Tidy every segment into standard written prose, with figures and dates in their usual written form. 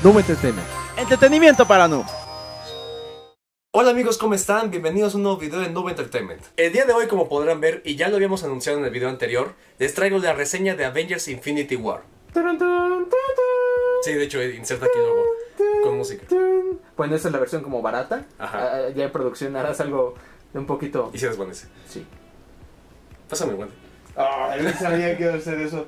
Noob Entertainment. Entretenimiento para noobs. Hola amigos, ¿cómo están? Bienvenidos a un nuevo video de Noob Entertainment. El día de hoy, como podrán ver, y ya lo habíamos anunciado en el video anterior, les traigo la reseña de Avengers Infinity War. Sí, de hecho, inserta aquí luego con música. Bueno, esa es la versión como barata. Ajá. Ya en producción harás algo de un poquito... Y si desvanece. Sí. Pásame el guante. Ah, no sabía que iba a hacer eso.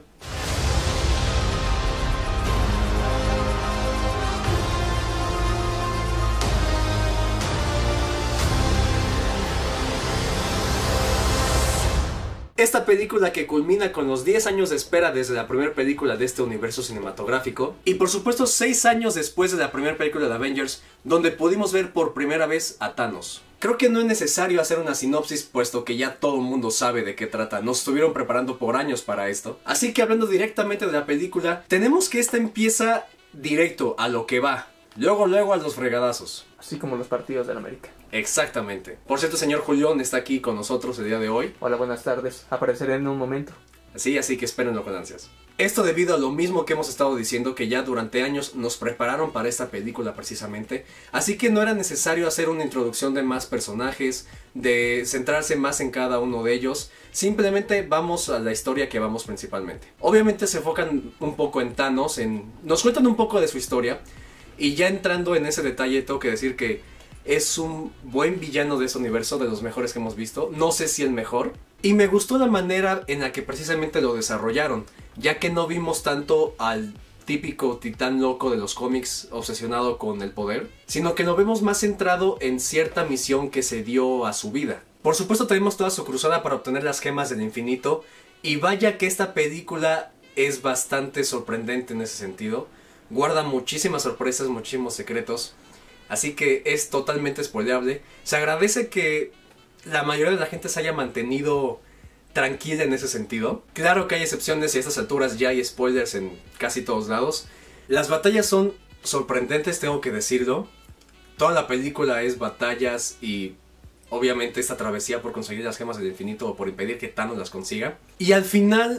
Esta película que culmina con los 10 años de espera desde la primera película de este universo cinematográfico, y por supuesto 6 años después de la primera película de Avengers, donde pudimos ver por primera vez a Thanos. Creo que no es necesario hacer una sinopsis, puesto que ya todo el mundo sabe de qué trata. Nos estuvieron preparando por años para esto. Así que hablando directamente de la película, tenemos que esta empieza directo a lo que va. Luego a los fregadazos. Así como los partidos del América. Exactamente. Por cierto, señor Julián está aquí con nosotros el día de hoy. Hola, buenas tardes. Apareceré en un momento. Así que espérenlo con ansias. Esto debido a lo mismo que hemos estado diciendo, que ya durante años nos prepararon para esta película precisamente. Así que no era necesario hacer una introducción de más personajes, de centrarse más en cada uno de ellos. Simplemente vamos a la historia que vamos principalmente. Obviamente se enfocan un poco en Thanos, nos cuentan un poco de su historia. Y ya entrando en ese detalle, tengo que decir que es un buen villano de ese universo, de los mejores que hemos visto. No sé si el mejor. Y me gustó la manera en la que precisamente lo desarrollaron, ya que no vimos tanto al típico titán loco de los cómics obsesionado con el poder, sino que lo vemos más centrado en cierta misión que se dio a su vida. Por supuesto tenemos toda su cruzada para obtener las gemas del infinito, y vaya que esta película es bastante sorprendente en ese sentido. Guarda muchísimas sorpresas, muchísimos secretos, así que es totalmente spoileable. Se agradece que la mayoría de la gente se haya mantenido tranquila en ese sentido. Claro que hay excepciones y a estas alturas ya hay spoilers en casi todos lados. Las batallas son sorprendentes, tengo que decirlo. Toda la película es batallas y obviamente esta travesía por conseguir las gemas del infinito o por impedir que Thanos las consiga. Y al final,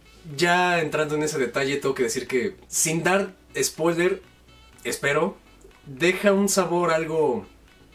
ya entrando en ese detalle, tengo que decir que sin dar spoiler, espero, deja un sabor algo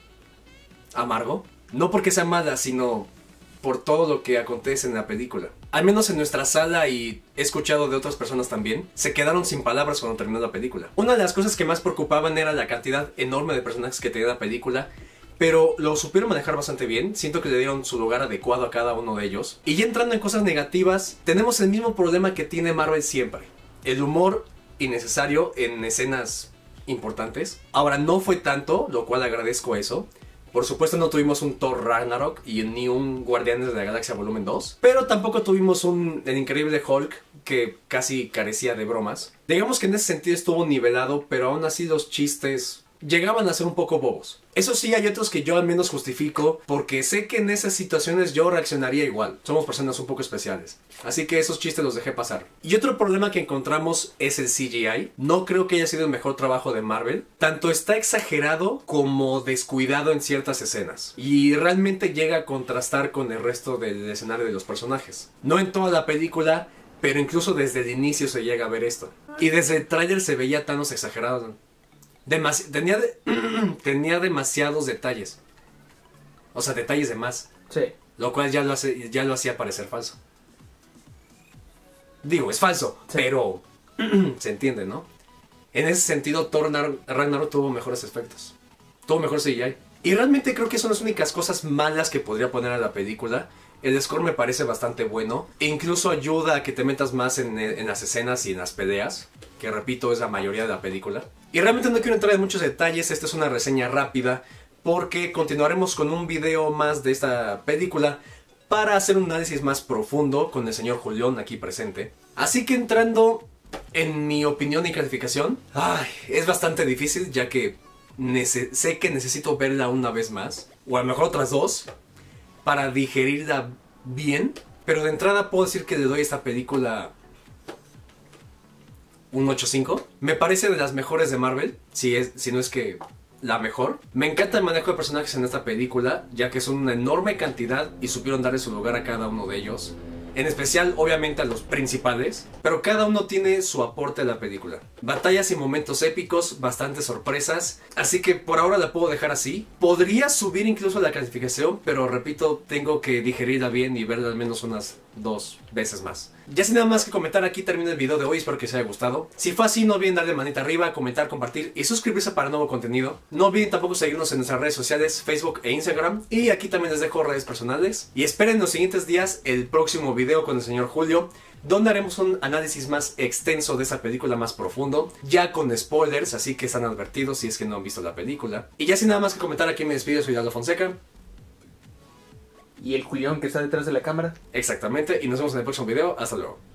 amargo. No porque sea mala, sino por todo lo que acontece en la película. Al menos en nuestra sala, y he escuchado de otras personas también, se quedaron sin palabras cuando terminó la película. Una de las cosas que más preocupaban era la cantidad enorme de personajes que tenía la película, pero lo supieron manejar bastante bien. Siento que le dieron su lugar adecuado a cada uno de ellos. Y ya entrando en cosas negativas, tenemos el mismo problema que tiene Marvel siempre: el humor innecesario en escenas importantes. Ahora, no fue tanto, lo cual agradezco eso. Por supuesto no tuvimos un Thor Ragnarok y ni un Guardianes de la Galaxia Volumen 2, pero tampoco tuvimos el increíble Hulk, que casi carecía de bromas. Digamos que en ese sentido estuvo nivelado, pero aún así los chistes llegaban a ser un poco bobos. Eso sí, hay otros que yo al menos justifico, porque sé que en esas situaciones yo reaccionaría igual. Somos personas un poco especiales, así que esos chistes los dejé pasar. Y otro problema que encontramos es el CGI. No creo que haya sido el mejor trabajo de Marvel. Tanto está exagerado como descuidado en ciertas escenas, y realmente llega a contrastar con el resto del escenario de los personajes. No en toda la película, pero incluso desde el inicio se llega a ver esto. Y desde el tráiler se veía Thanos exagerado. Tenía demasiados detalles. O sea, detalles de más. Sí. Lo cual ya lo hacía parecer falso. Digo, es falso, sí, pero se entiende, ¿no? En ese sentido, Thor Ragnarok tuvo mejores efectos. Tuvo mejor CGI. Y realmente creo que son las únicas cosas malas que podría poner a la película. El score me parece bastante bueno. E incluso ayuda a que te metas más en las escenas y en las peleas, que repito, es la mayoría de la película. Y realmente no quiero entrar en muchos detalles. Esta es una reseña rápida, porque continuaremos con un video más de esta película para hacer un análisis más profundo con el señor Julián aquí presente. Así que entrando en mi opinión y calificación, es bastante difícil, ya que sé que necesito verla una vez más, o a lo mejor otras dos, para digerirla bien. Pero de entrada puedo decir que le doy a esta película un 8.5. Me parece de las mejores de Marvel, si no es que la mejor. Me encanta el manejo de personajes en esta película, ya que son una enorme cantidad y supieron darle su lugar a cada uno de ellos. en especial obviamente a los principales, pero cada uno tiene su aporte a la película. Batallas y momentos épicos, bastantes sorpresas, así que por ahora la puedo dejar así. Podría subir incluso la calificación, pero repito, tengo que digerirla bien y verla al menos unas 2 veces más. Ya sin nada más que comentar, aquí termina el video de hoy, espero que os haya gustado. Si fue así, no olviden darle manita arriba, comentar, compartir y suscribirse para nuevo contenido. No olviden tampoco seguirnos en nuestras redes sociales, Facebook e Instagram, y aquí también les dejo redes personales. Y esperen los siguientes días el próximo video con el señor Julio, donde haremos un análisis más extenso de esa película, más profundo, ya con spoilers, así que están advertidos si es que no han visto la película. Y ya sin nada más que comentar, aquí me despido, soy Aldo Fonseca. Y el Julián que está detrás de la cámara. Exactamente, y nos vemos en el próximo video. Hasta luego.